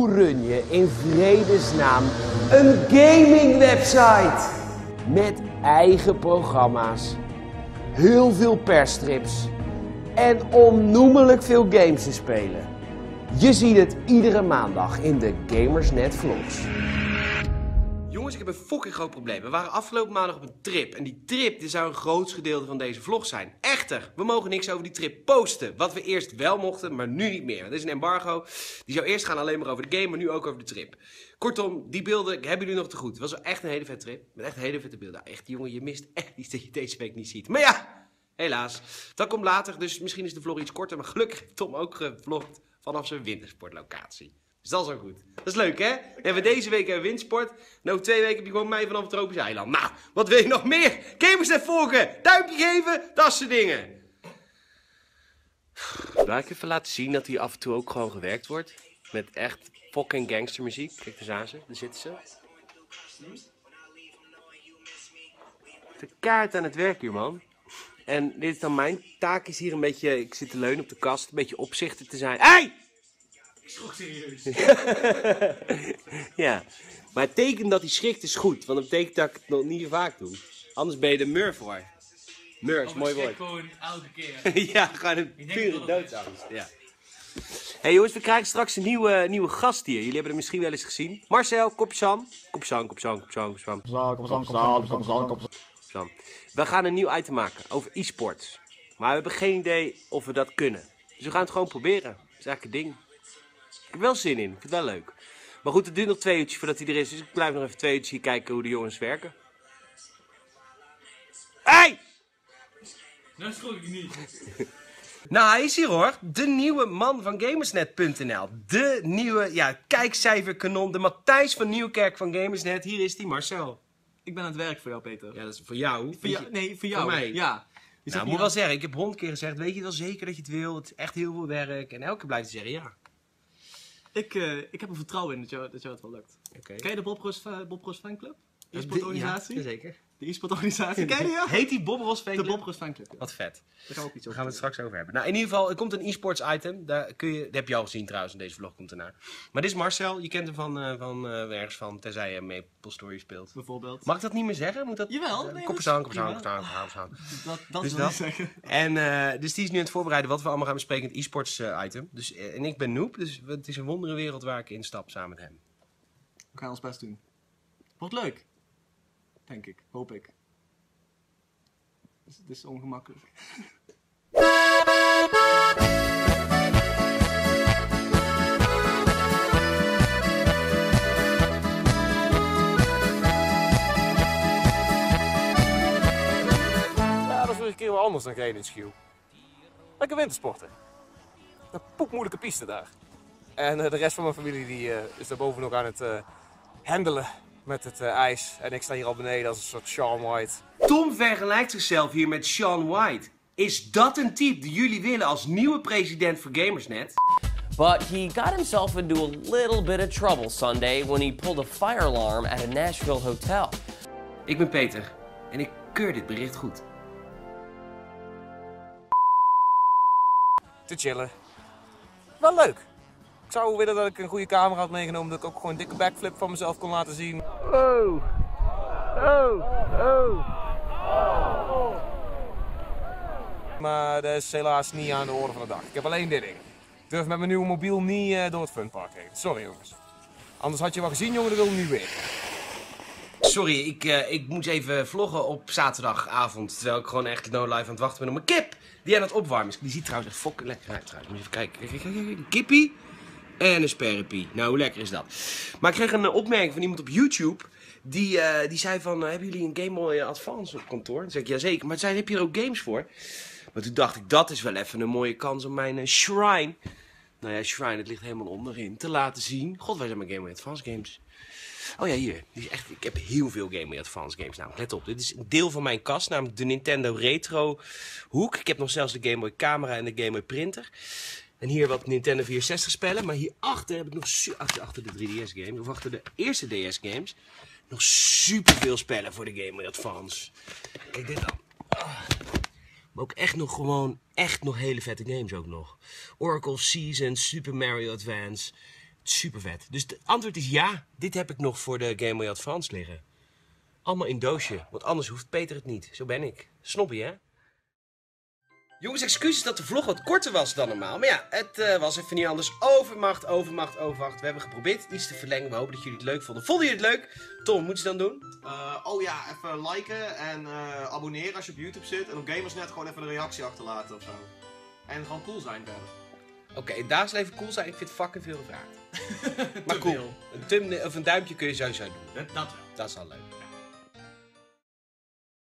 Hoe run je in vredesnaam een gaming website? Met eigen programma's, heel veel persstrips en onnoemelijk veel games te spelen. Je ziet het iedere maandag in de Gamersnet Vlogs. Jongens, ik heb een fucking groot probleem. We waren afgelopen maandag op een trip. En die trip die zou een groot gedeelte van deze vlog zijn. Echter, we mogen niks over die trip posten. Wat we eerst wel mochten, maar nu niet meer. Dat is een embargo. Die zou eerst gaan alleen maar over de game, maar nu ook over de trip. Kortom, die beelden hebben jullie nog te goed. Het was wel echt een hele vette trip. Met echt hele vette beelden. Echt, jongen, je mist echt iets dat je deze week niet ziet. Maar ja, helaas. Dat komt later, dus misschien is de vlog iets korter. Maar gelukkig heeft Tom ook gevlogd vanaf zijn wintersportlocatie. Dus dat is al goed. Dat is leuk, hè? Dan hebben we deze week windsport. En over 2 weken heb je gewoon mij vanaf het tropisch eiland. Nou, wat wil je nog meer? Gamersnet volgen, duimpje geven, dat soort dingen. Laat ik even laten zien dat hier af en toe ook gewoon gewerkt wordt. Met echt fucking gangstermuziek. Kijk, daar zijn ze. Daar zitten ze. De kaart aan het werk hier, man. En dit is dan mijn taak, is hier een beetje, ik zit te leunen op de kast, een beetje opzichter te zijn. Hey! Ik schrok serieus. Ja, maar het teken dat hij schrikt is goed, want dat betekent dat ik het nog niet vaak doe. Anders ben je de mur voor. Mur is een mooi woord. Gewoon elke keer. Ja, gewoon een pure doodsangst. Ja. Hey jongens, we krijgen straks een nieuwe gast hier. Jullie hebben hem misschien wel eens gezien. Marcel, kopje Sam. Kopje Sam. We gaan een nieuw item maken over e-sports. Maar we hebben geen idee of we dat kunnen. Dus we gaan het gewoon proberen. Dat is eigenlijk een ding. Ik heb er wel zin in. Ik vind het wel leuk. Maar goed, het duurt nog 2 uurtjes voordat hij er is. Dus ik blijf nog even 2 uurtjes hier kijken hoe de jongens werken. Hey! Nou schrok ik niet. Nou, hij is hier hoor. De nieuwe man van Gamersnet.nl. De nieuwe, kijkcijferkanon. De Matthijs van Nieuwkerk van Gamersnet. Hier is die, Marcel. Ik ben aan het werk voor jou, Peter. Ja, dat is voor jou. Voor jou? Nee, voor jou. Voor mij. Ja. Nou, ik moet wel zeggen, ik heb 100 keer gezegd, weet je wel zeker dat je het wil? Het is echt heel veel werk. En elke keer blijft hij zeggen ja. Ik heb er vertrouwen in dat jou het wel lukt. Oké. Ken je de Bob Ross fanclub? De e-sportorganisatie? Ja, zeker. De e-sportorganisatie, ken je die? Ja? Heet die Bob Ross fanclub? De Bob Ross fanclub, ja. Wat vet. Daar gaan we ook iets Daar over gaan we het straks over hebben. Nou, in ieder geval, er komt een e-sports item. Dat heb je al gezien trouwens, in deze vlog komt ernaar. Maar dit is Marcel, je kent hem van ergens van, tenzij je Maple Story speelt. Bijvoorbeeld. Mag ik dat niet meer zeggen? Moet dat... Jawel. Nee, Koppersang. Dat Dus wil dat. ik zeggen. En dus die is nu aan het voorbereiden wat we allemaal gaan bespreken in het e-sports item. Dus, en ik ben noob, dus het is een wondere wereld waar ik in stap samen met hem. We gaan ons best doen. Wordt leuk. Denk ik. Hoop ik. Het is ongemakkelijk. Ja, dat is weer een keer wel anders dan rijden in Schiel. Lekker wintersporten. Een poepmoeilijke piste daar. En de rest van mijn familie die, is daarboven nog aan het handelen met het ijs. En ik sta hier al beneden als een soort Shaun White. Tom vergelijkt zichzelf hier met Shaun White. Is dat een type die jullie willen als nieuwe president voor Gamersnet? But he got himself into a little bit of trouble Sunday when he pulled a fire alarm at a Nashville hotel. Ik ben Peter en ik keur dit bericht goed. Te chillen. Wel leuk. Ik zou willen dat ik een goede camera had meegenomen, dat ik ook gewoon een dikke backflip van mezelf kon laten zien. Maar dat is helaas niet aan de orde van de dag. Ik heb alleen dit ding. Ik durf met mijn nieuwe mobiel niet door het funpark heen. Sorry jongens. Anders had je wel gezien, jongen, dat wil ik niet weer. Sorry, ik moet even vloggen op zaterdagavond. Terwijl ik gewoon echt no live aan het wachten ben op mijn kip. Die aan het opwarmen is. Die ziet trouwens echt fucking lekker uit trouwens. Moet je even kijken. Kijk, een kippie en een sperrepie. Nou, hoe lekker is dat? Maar ik kreeg een opmerking van iemand op YouTube. Die zei van, hebben jullie een Game Boy Advance op kantoor? Dan zeg ik, jazeker. Maar zei, heb je er ook games voor? Maar toen dacht ik, dat is wel even een mooie kans om mijn Shrine... Nou ja, Shrine, het ligt helemaal onderin. Te laten zien. God, waar zijn mijn Game Boy Advance games? Oh ja, hier. Die is echt, ik heb heel veel Game Boy Advance games namelijk. Let op, dit is een deel van mijn kast, namelijk de Nintendo Retro hoek. Ik heb nog zelfs de Game Boy camera en de Game Boy printer. En hier wat Nintendo 64 spellen. Maar hierachter heb ik nog, achter de 3DS games, of achter de eerste DS games, nog superveel spellen voor de Game Boy Advance. Kijk dit dan. Maar ook echt nog hele vette games ook nog. Oracle Season, Super Mario Advance. Super vet. Dus het antwoord is ja. Dit heb ik nog voor de Game Boy Advance liggen. Allemaal in doosje, want anders hoeft Peter het niet. Zo ben ik. Snobbie, hè? Jongens, excuses dat de vlog wat korter was dan normaal. Maar ja, het was even niet anders. Overmacht. We hebben geprobeerd iets te verlengen. We hopen dat jullie het leuk vonden. Vonden jullie het leuk? Tom, wat moeten ze dan doen? Oh ja, even liken en abonneren als je op YouTube zit. En op Gamersnet gewoon even een reactie achterlaten of zo. En gewoon cool zijn verder. Oké, in dagelijks leven cool zijn, ik vind het fucking veel gevraagd. Maar cool. Een duimpje kun je sowieso doen. Dat wel. Dat is al leuk.